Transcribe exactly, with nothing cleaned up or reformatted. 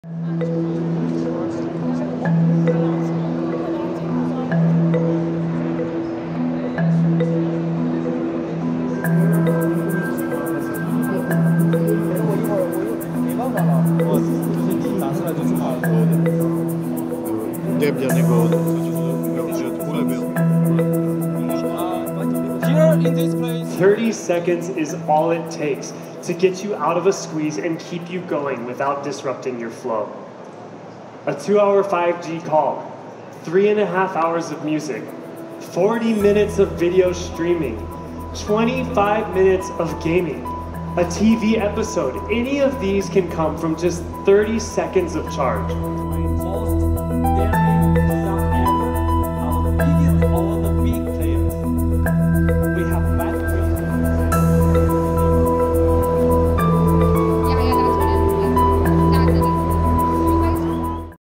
Here in this place, thirty seconds is all it takes to get you out of a squeeze and keep you going without disrupting your flow. A two-hour five G call, three and a half hours of music, forty minutes of video streaming, twenty-five minutes of gaming, a T V episode. Any of these can come from just thirty seconds of charge.